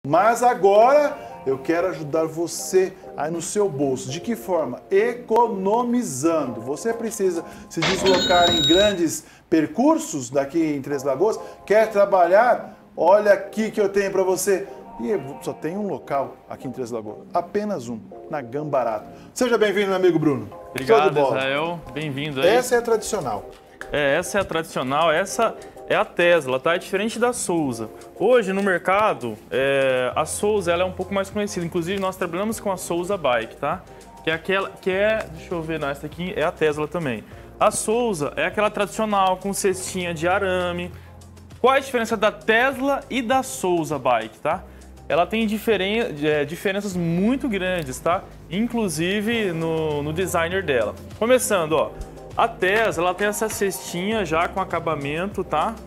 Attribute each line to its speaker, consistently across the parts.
Speaker 1: Mas agora eu quero ajudar você aí no seu bolso. De que forma? Economizando. Você precisa se deslocar em grandes percursos daqui em Três Lagoas? Quer trabalhar? Olha aqui que eu tenho para você. E só tem um local aqui em Três Lagoas, apenas um, na Gambarato. Seja bem-vindo, meu amigo Bruno.
Speaker 2: Obrigado, Israel. Bem-vindo aí.
Speaker 1: Essa é a tradicional.
Speaker 2: Essa é a tradicional, essa é a Tesla, tá? É diferente da Souza. Hoje, no mercado, a Souza ela é um pouco mais conhecida. Inclusive, nós trabalhamos com a Souza Bike, tá? Que é aquela, deixa eu ver, não, essa aqui é a Tesla também. A Souza é aquela tradicional, com cestinha de arame. Qual é a diferença da Tesla e da Souza Bike, tá? Ela tem diferenças muito grandes, tá? Inclusive no designer dela. Começando, ó. A Tesla, ela tem essa cestinha já com acabamento, tá?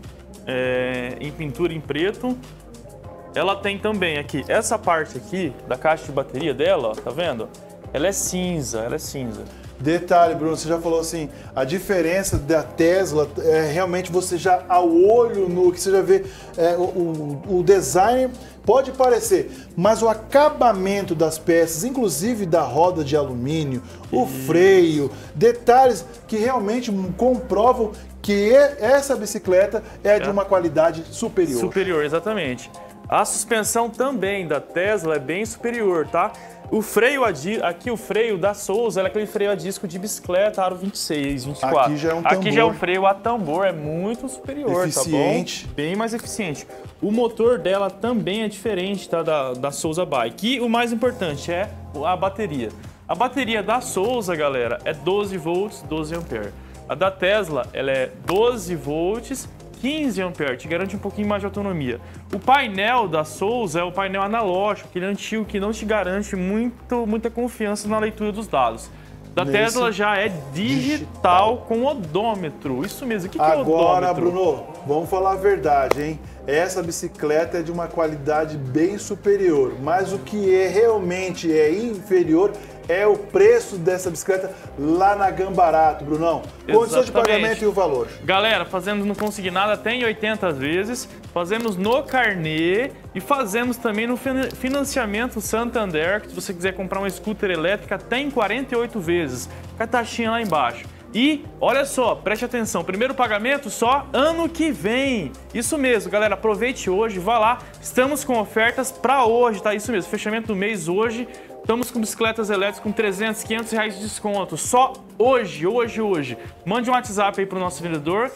Speaker 2: Em pintura em preto. Ela tem também aqui, essa parte aqui da caixa de bateria dela, ó, tá vendo? Ela é cinza,
Speaker 1: Detalhe, Bruno, você já falou assim, a diferença da Tesla é realmente você já, ao olho nu, que você já vê o design pode parecer, mas o acabamento das peças, inclusive da roda de alumínio, o freio, detalhes que realmente comprovam que essa bicicleta é de uma qualidade superior.
Speaker 2: Superior, exatamente. A suspensão também da Tesla é bem superior, tá? O freio aqui, o freio da Souza, é aquele freio a disco de bicicleta aro 26, 24.
Speaker 1: Aqui já é um tambor.
Speaker 2: Aqui já é um freio a tambor, é muito superior,
Speaker 1: eficiente.
Speaker 2: Tá bom? Bem mais eficiente. O motor dela também é diferente, tá, da Souza Bike. E o mais importante é a bateria. A bateria da Souza, galera, é 12 volts, 12 ampere. A da Tesla, ela é 12 volts, 15 amperes, te garante um pouquinho mais de autonomia. O painel da Souza é o painel analógico, aquele antigo que não te garante muita confiança na leitura dos dados. Da Tesla já é digital com odômetro. Isso mesmo, o que é odômetro?
Speaker 1: Agora, Bruno, vamos falar a verdade, hein? Essa bicicleta é de uma qualidade bem superior, mas o que realmente é inferior é o preço dessa bicicleta lá na Gambarato, Brunão. Condição de pagamento e o valor.
Speaker 2: Galera, fazemos no consignado até em 80 vezes, fazemos no carnê e fazemos também no financiamento Santander, que se você quiser comprar uma scooter elétrica, até em 48 vezes, com a taxinha lá embaixo. E, olha só, preste atenção, primeiro pagamento só ano que vem. Isso mesmo, galera, aproveite hoje, vá lá. Estamos com ofertas para hoje, tá? Isso mesmo, fechamento do mês hoje. Estamos com bicicletas elétricas com 300, 500 reais de desconto. Só hoje. Mande um WhatsApp aí para o nosso vendedor,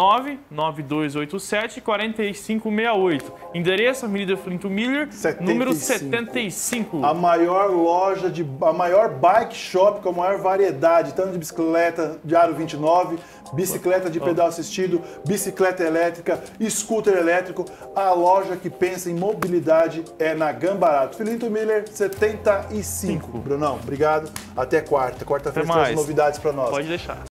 Speaker 2: 99287-4568. Endereço, Avenida Flinto Miller, número 75.
Speaker 1: A maior loja, a maior bike shop com a maior variedade, tanto de bicicleta de aro 29, bicicleta de pedal assistido, bicicleta elétrica, scooter elétrico. A loja que pensa em mobilidade é na Gambarato. Flinto Miller, 75. Brunão, obrigado. Até quarta. Quarta-feira traz novidades para nós.
Speaker 2: Pode deixar.